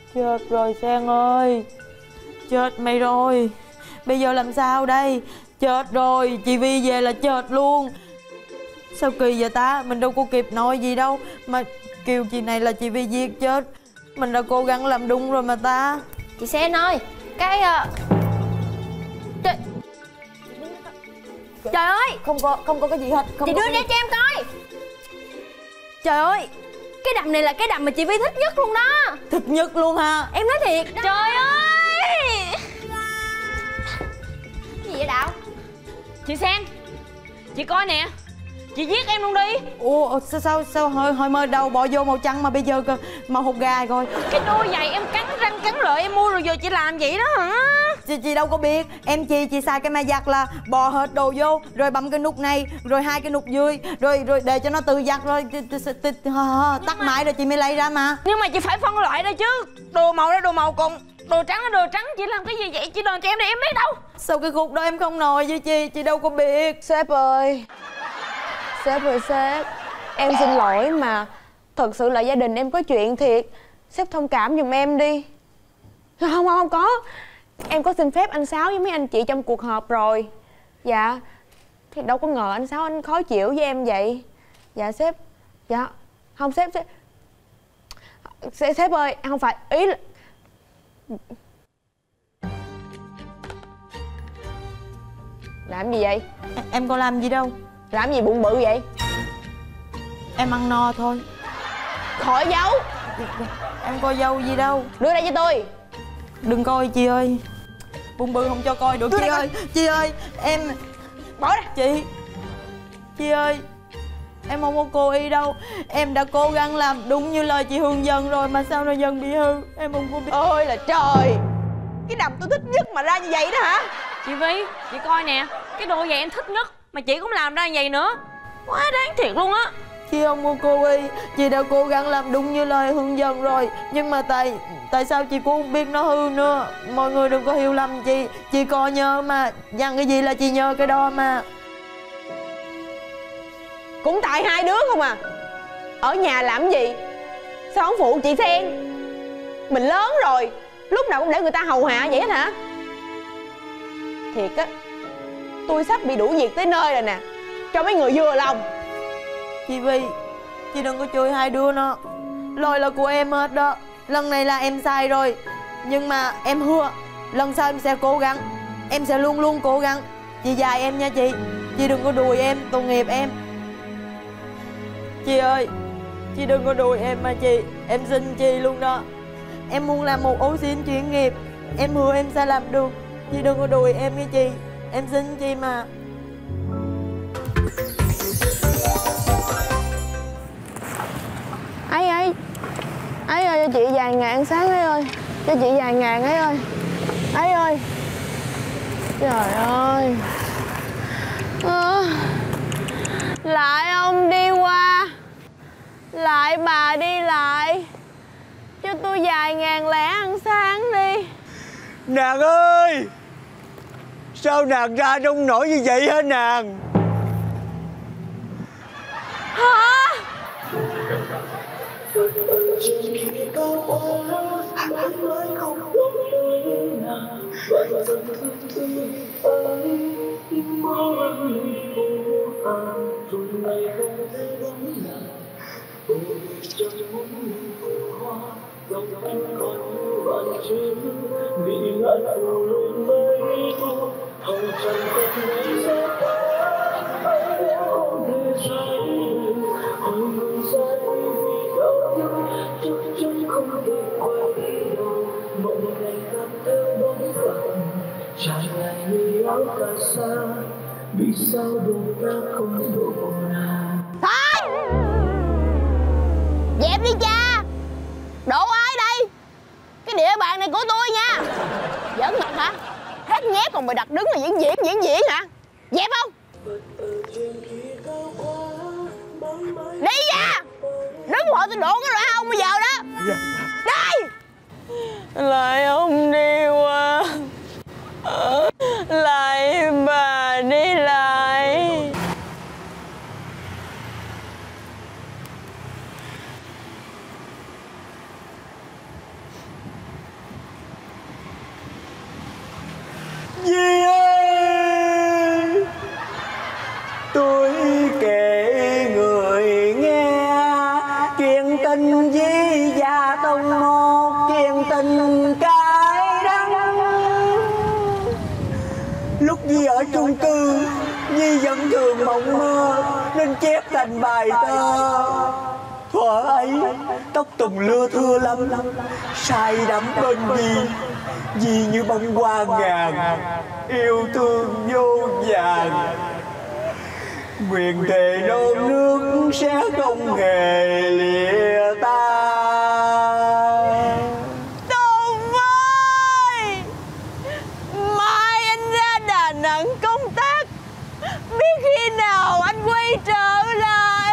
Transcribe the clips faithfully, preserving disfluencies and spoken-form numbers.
Chết rồi Sen ơi. Chết mày rồi. Bây giờ làm sao đây? Chết rồi, chị Vi về là chết luôn. Sao kỳ vậy ta? Mình đâu có kịp nói gì đâu mà kêu chị này là chị Vi giết chết. Mình đã cố gắng làm đúng rồi mà ta. Chị Sen ơi, cái uh... trời... trời ơi, Không có không có cái gì hết. Không chị có đưa cái... ra cho em coi. Trời ơi, cái đầm này là cái đầm mà chị Vi thích nhất luôn đó. Thích nhất luôn ha? Em nói thiệt đó. Trời ơi. Gì vậy Đạo? Chị Sen, chị coi nè, chị giết em luôn đi. Ủa sao sao, sao hồi, hồi mơ đầu bỏ vô màu trắng mà bây giờ cơ màu hột gà rồi. Cái đôi giày em cắn răng cắn lợi em mua rồi giờ chị làm vậy đó hả? Chị, chị đâu có biết. Em chị chị xài cái máy giặt là bò hết đồ vô rồi bấm cái nút này rồi hai cái nút dưới rồi rồi để cho nó tự giặt rồi tắt mãi rồi chị mới lấy ra mà. Nhưng mà chị phải phân loại ra chứ. Đồ màu ra đồ màu, còn đồ trắng là đồ trắng. Chị làm cái gì vậy? Chị đòi cho em đi em biết đâu. Sao cái khúc đó em không nói với chị? Chị đâu có biết. Sếp ơi, sếp ơi sếp, em xin lỗi mà thật sự là gia đình em có chuyện thiệt. Sếp thông cảm giùm em đi. Không không không có. Em có xin phép anh Sáu với mấy anh chị trong cuộc họp rồi. Dạ. Thì đâu có ngờ anh Sáu anh khó chịu với em vậy. Dạ sếp. Dạ. Không sếp sếp Sếp, sếp ơi, không phải ý là... Làm gì vậy? Em có làm gì đâu. Làm gì bụng bự vậy? Em ăn no thôi. Khỏi giấu. Em coi dâu gì đâu. Đưa đây cho tôi. Đừng coi chị ơi. Bụng bự không cho coi được. Chị ơi, chị ơi, em... Bỏ ra. Chị Chị ơi, em không có cố ý đâu. Em đã cố gắng làm đúng như lời chị hướng dẫn rồi mà sao nó dần bị hư. Em không có biết. Ôi là trời. Cái đầm tôi thích nhất mà ra như vậy đó hả? Chị Vi, chị coi nè, cái đồ giày em thích nhất mà chị cũng làm ra như vậy nữa. Quá đáng thiệt luôn á. Chị không có cố ý. Chị đã cố gắng làm đúng như lời hướng dẫn rồi. Nhưng mà tại tại sao chị cũng không biết nó hư nữa. Mọi người đừng có hiểu lầm chị. Chị có nhớ mà. Dặn cái gì là chị nhớ cái đó mà. Cũng tại hai đứa không à. Ở nhà làm gì sao không phụ chị Sen? Mình lớn rồi, lúc nào cũng để người ta hầu hạ vậy hết hả? Thiệt á, tôi sắp bị đuổi việc tới nơi rồi nè. Cho mấy người vừa lòng. Chị Vi, chị đừng có chửi hai đứa nó. Lỗi là của em hết đó. Lần này là em sai rồi. Nhưng mà em hứa lần sau em sẽ cố gắng. Em sẽ luôn luôn cố gắng. Chị dạy em nha chị. Chị đừng có đùi em, tội nghiệp em. Chị ơi, chị đừng có đùi em mà chị. Em xin chị luôn đó. Em muốn làm một ô xin chuyên nghiệp. Em hứa em sẽ làm được. Chị đừng có đùi em nha chị. Em xin chị mà. Ấy ấy ấy ơi, cho chị vài ngàn sáng ấy ơi. Cho chị vài ngàn ấy ơi. Ấy ơi. Trời ơi à, lại ông đi qua, lại bà đi lại. Cho tôi vài ngàn lẻ ăn sáng đi. Nàng ơi, sao nàng ra nông nổi như vậy hả nàng? Hả? Vì sao đôi ta không độ nào. Thôi dẹp đi cha. Độ ai đây? Cái địa bàn này của tôi nha. Giỡn mặt hả? Hết nhép còn mày đặt đứng là diễn diễn diễn diễn hả? Dẹp không? Đi ra. Đứng hộ tôi độ cái loại hông bây giờ đó. Đi. Lại ông đi qua, lại bà đi lại. mộng mơ nên chép thành bài thơ. Thuở ấy tóc tùng lưa thưa lắm, say đắm bên Di, Di như bông hoa ngàn, yêu thương vô vàn. Nguyện thề non nước sẽ không hề lìa ta. Tùng ơi, mai anh ra Đà Nẵng công tác, biết khi nào anh quay trở lại.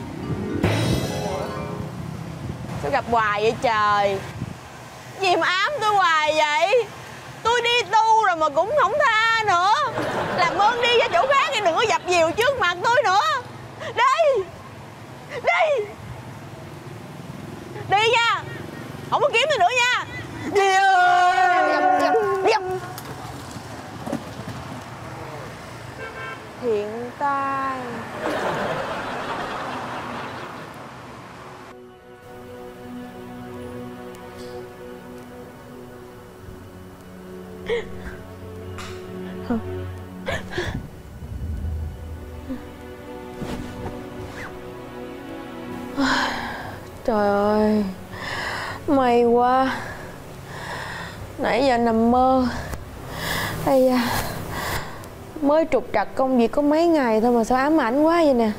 Sao gặp hoài vậy trời? Gì mà ám tôi hoài vậy? Tôi đi tu rồi mà cũng không tha nữa. Làm ơn đi ra chỗ khác đi, đừng có dập dìu trước mặt tôi nữa. Đi, đi, đi nha, không có kiếm tôi nữa nha. Đi ơi, đi không? Thiện tai. Trời ơi, may quá. Nãy giờ nằm mơ. Ây da, mới trục trặc công việc có mấy ngày thôi mà sao ám ảnh quá vậy nè.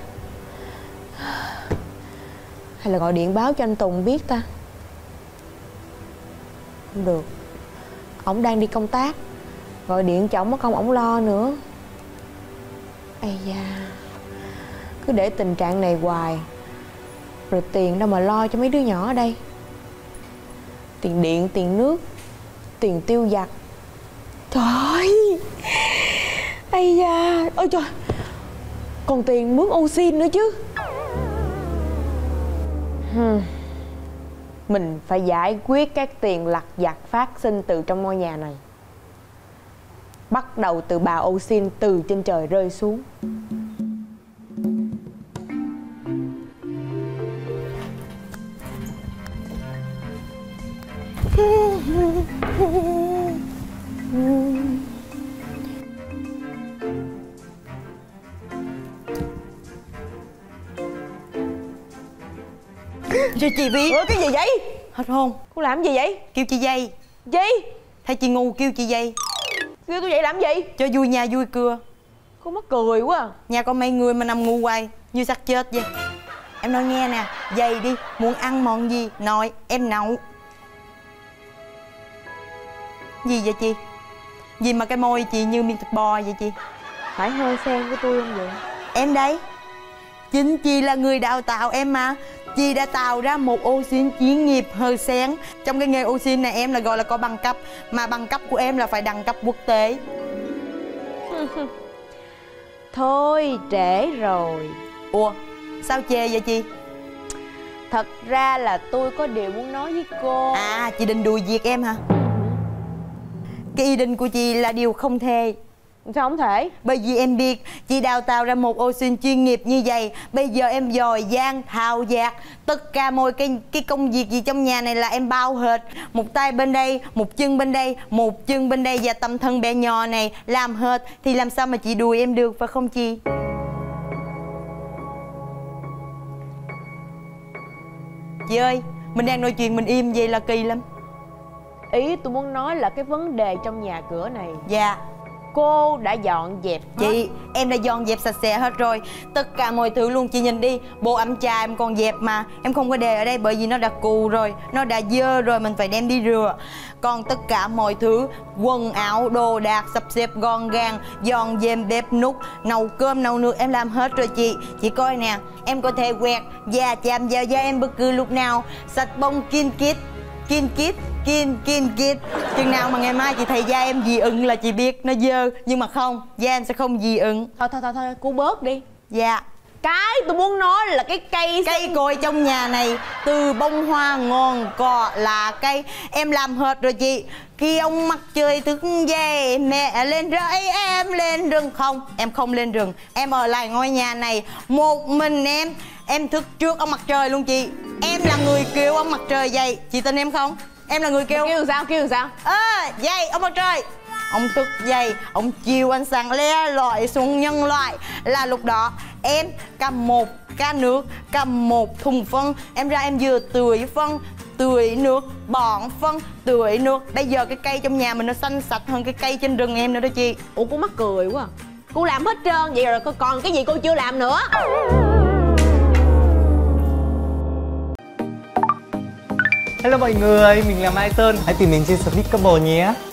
Hay là gọi điện báo cho anh Tùng biết ta? Không được, ổng đang đi công tác. Gọi điện cho ổng mất công ổng lo nữa. Ây da, cứ để tình trạng này hoài rồi tiền đâu mà lo cho mấy đứa nhỏ ở đây. Tiền điện, tiền nước, tiền tiêu vặt. Trời ơi, ây da, ôi trời, còn tiền mướn ô xin nữa chứ. hmm. Mình phải giải quyết các tiền lặt vặt phát sinh từ trong ngôi nhà này, bắt đầu từ bà ô xin từ trên trời rơi xuống. Cho chị biết. Ủa cái gì vậy? Hết hôn. Cô làm gì vậy? Kêu chị dây. Gì? Thấy chị ngu kêu chị dây. Kêu tôi vậy làm gì? Cho vui nhà vui cưa. Cô mắc cười quá à. Nhà có mấy người mà nằm ngu hoài như xác chết vậy. Em nói nghe nè, dây đi, muốn ăn món gì nói em nấu. Gì vậy chị? Gì mà cái môi chị như miếng thịt bò vậy chị? Phải hơi sen của tôi không vậy? Em đấy, chính chị là người đào tạo em mà. Chị đã tạo ra một ô xin chuyên nghiệp hơi sáng. Trong cái nghề ô xin này em là gọi là có bằng cấp. Mà bằng cấp của em là phải đẳng cấp quốc tế. Thôi trễ rồi. Ủa sao chê vậy chị? Thật ra là tôi có điều muốn nói với cô. À chị định đùi việc em hả? Cái ý định của chị là điều không thể. Sao không thể? Bởi vì em biết chị đào tạo ra một ô xin chuyên nghiệp như vậy. Bây giờ em giỏi giang, thao dạt. Tất cả mọi cái, cái công việc gì trong nhà này là em bao hết. Một tay bên đây, một chân bên đây, một chân bên đây và tâm thân bé nhỏ này làm hết. Thì làm sao mà chị đùi em được phải không chị? Chị ơi, mình đang nói chuyện mình im vậy là kỳ lắm. Ý tôi muốn nói là cái vấn đề trong nhà cửa này. Dạ. Cô đã dọn dẹp hết. Chị, em đã dọn dẹp sạch sẽ hết rồi. Tất cả mọi thứ luôn, chị nhìn đi. Bộ ấm trà em còn dẹp mà. Em không có để ở đây bởi vì nó đã cù rồi. Nó đã dơ rồi, mình phải đem đi rửa. Còn tất cả mọi thứ, quần áo, đồ đạc, sắp xếp gọn gàng, dọn dẹp bếp núc, nấu cơm, nấu nước em làm hết rồi chị. Chị coi nè, em có thể quẹt và chạm vào da em bất cứ lúc nào. Sạch bông kin kít, kin kít, kin kin kít. Chừng nào mà ngày mai chị thấy da em dị ứng là chị biết nó dơ. Nhưng mà không, da em sẽ không dị ứng. Thôi thôi thôi, thôi cô bớt đi. Dạ. Cái tôi muốn nói là cái cây Cây cối trong nhà này, từ bông hoa, ngọn cỏ, lá cây em làm hết rồi chị. Khi ông mặt trời thức dậy, mẹ lên rẫy em lên rừng. Không, em không lên rừng. Em ở lại ngôi nhà này một mình em. Em thức trước ông mặt trời luôn chị. Em là người kêu ông mặt trời dậy. Chị tin em không? Em là người kêu. Kêu sao, kêu sao? Ơ, à, dậy ông mặt trời. Ông thức dậy, ông chiều ánh sáng le lỏi xuống nhân loại. Là lúc đó em cầm một can nước, cầm một thùng phân. Em ra em vừa tưới phân, tưới nước, bón phân, tưới nước. Bây giờ cái cây trong nhà mình nó xanh sạch hơn cái cây trên rừng em nữa đó chị. Ủa cô mắc cười quá à. Cô làm hết trơn vậy rồi, cô còn cái gì cô chưa làm nữa? Hello mọi người, mình là Mai Sơn. Hãy tìm mình trên Speakable nhé.